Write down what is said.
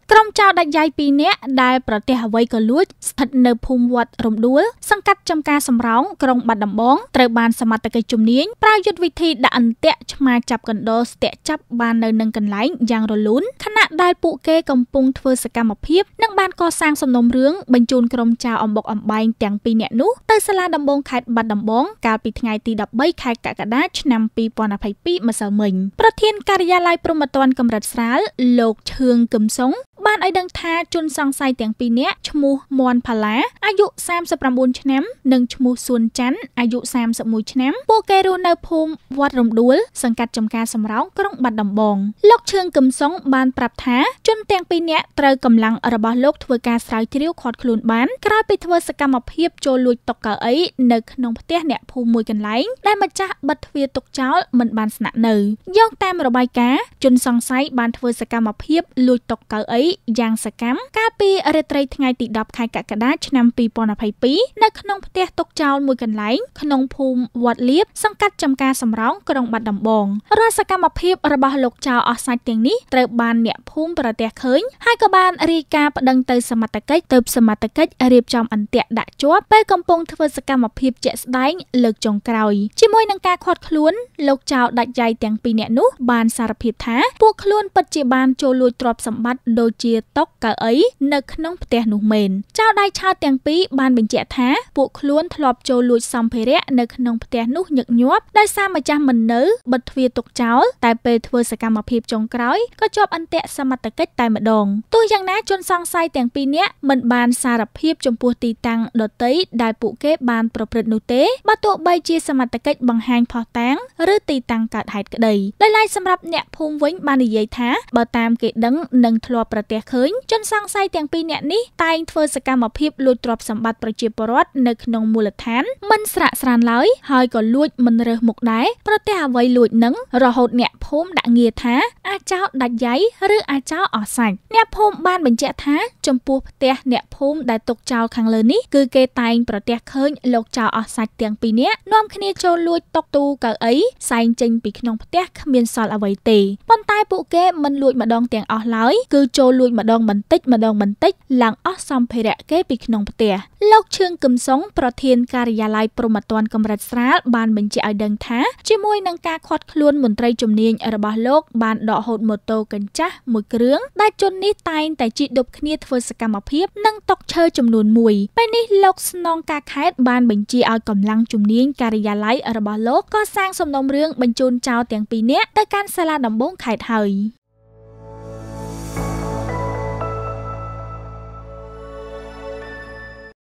ក្រុមចៅដាច់យាយពីរនាក់ដែលប្រទេសអ្វីក៏លួចស្ថិតនៅភូមិវត្តរំដួលសង្កាត់ចំការសំរោងក្រុងបាត់ដំបងត្រូវបានសមត្ថកិច្ចជំនាញប្រើយុទ្ធវិធីដាក់អន្ទាក់ឆ្មាចាប់កណ្ដោស្ទាក់ចាប់បាននៅនឹងកន្លែងយ៉ាងរលូនខណៈដែលពួកគេកំពុងធ្វើសកម្មភាពនិងបានកសាងសំណុំរឿងបញ្ជូនក្រុមចៅអំបុកអំបែងទាំងពីរនាក់នោះទៅសាលាដំបងខេត្តបាត់ដំបងកាលពីថ្ងៃទី13ខែកក្កដាឆ្នាំ2022ម្សិលមិញប្រធានការិយាល័យព្រហ្មទណ្ឌកម្រិតស្រាលលោកឈឿងកឹមសុងបានឲ្យដឹងថាជនសង្ស័យទាំងពីរនាក់ឈ្មោះមន់ផាឡាអាយុ39ឆ្នាំនិងឈ្មោះសួនច័ន្ទអាយុ31ឆ្នាំពួកគេរស់នៅភូមិវត្តរំដួលសង្កាត់ចំការសំរោងក្រុងបាត់ដំបងលោកឈឿងកឹមសុងបានប្រាប់ថាជនទាំងពីរនាក់ត្រូវកម្លាំងរបស់លោកធ្វើការស្រាវជ្រាវឃាត់ខ្លួនបានក្រោយពីធ្វើសកម្មភាពចូលលួចតុកៅអីនៅក្នុងផ្ទះអ្នកភូមិមួយកន្លែងដែលម្ចាស់បិទទ្វារទុកចោលមិនបានស្នាក់នៅយោងតាមរបាយការណ៍ជនសង្ស័យបានធ្វើសកម្មភាពលួចតុកៅអីយ៉ាងសកម្មកាលពីរាត្រីថ្ងៃទី10ខែកក្កដាឆ្នាំ2022នៅក្នុងផ្ទះទុកចោលមួយកន្លែងក្នុងភូមិវត្តលៀបសង្កាត់ចំការសំរោងក្រុងបាត់ដំបងរាល់សកម្មភាពរបស់លោកចៅអស់សាច់ទាំងនេះត្រូវបានអ្នកភូមិប្រទះឃើញហើយក៏បានរាយការណ៍ប្តឹងទៅសមត្ថកិច្ចទើបសមត្ថកិច្ចរៀបចំអន្ទាក់ដាក់ជាប់ពេលកំពុងធ្វើសកម្មភាពជាក់ស្ដែងលើកចុងក្រោយជាមួយនឹងការឃាត់ខ្លួនលោកចៅដាច់យាយទាំងពីរនាក់នោះបានសារភាពថាពួកខ្លួនពិតជាបានចូលលួចទ្រព្យសម្បត្តិដូចជាតុកៅអីនៅក្នុងផ្ទះនោះមែនចៅដៃឆោតទាំងពីរបានបញ្ជាក់ថាពួកខ្លួនធ្លាប់ចូលលួចសម្ភារៈនៅក្នុងផ្ទះនោះញឹកញាប់ដោយសារម្ចាស់មិននៅបិទទ្វារទុកចោលតែពេលធ្វើសកម្មភាពចុងក្រោយក៏ជាប់អន្ទាក់សមត្ថកិច្ចតែម្ដងទោះយ៉ាងណាជនសង្ស័យទាំងពីរនាក់មិនបានសារភាពចំពោះទីតាំងដទៃដែលពួកគេបានប្រព្រឹត្តនោះទេបើទោះបីជាសមត្ថកិច្ចបង្ហាញភស្តុតាងឬទីតាំងកើតហេតុក្តីដោយឡែកសម្រាប់អ្នកភូមិវិញបាននិយាយថាបើតាមគេដឹងនិងធ្លាប់ប្រទះឃើញជនសង្ស័យទាំងពីរនាក់នេះតែងធ្វើសកម្មភាពលួចទ្រព្យសម្បត្តិប្រជាពលរដ្ឋនៅក្នុងមូលដ្ឋានមិនស្រាកស្រានឡើយហើយក៏លួចមិនរើសមុខដែរប្រទះអ្វីលួចនឹងរហូតអ្នកភូមិដាក់ងារថាអាចោដាច់យាយឬអាចោអស់សាច់អ្នកភូមិបានបញ្ជាក់ថាចំពោះផ្ទះអ្នកភូមិដែលទុកចោលខាងលើនេះគឺគេតែងប្រទះឃើញលោកចៅអស់សាច់ទាំងពីរនាក់នាំគ្នាចូលលួចតុទូកៅអីសែងចេញពីក្នុងផ្ទះគ្មានសល់អ្វីទេប៉ុន្តែពួកគេមិនលួចម្ដងទាំងអស់ឡើយគឺចូលលួចម្ដងបន្តិចឡើងអស់សម្ភារៈគេពីក្នុងផ្ទះលោកឈឿងកឹមសុងប្រធានការិយាល័យព្រហ្មទណ្ឌកម្រិតស្រាលបានបញ្ជាក់ឲ្យដឹងថាជាមួយនឹងការឃាត់ខ្លួនមន្ត្រីជំនាញរបស់លោកបានដកហូតម៉ូតូកញ្ចាស់មួយគ្រឿងដែលជននេះតែងតែជិះឌុបគ្នាធ្វើសកម្មភាពនិងតុកឈើចំនួន1ពេលនេះលោកស្នងការខេត្តបានបញ្ជាឲ្យកម្លាំងជំនាញការិយាល័យរបស់លោកកសាងសំណុំរឿងបញ្ជូនចោលទាំងពីរនាក់ទៅកាន់សាលាដំបងខេត្តហើយ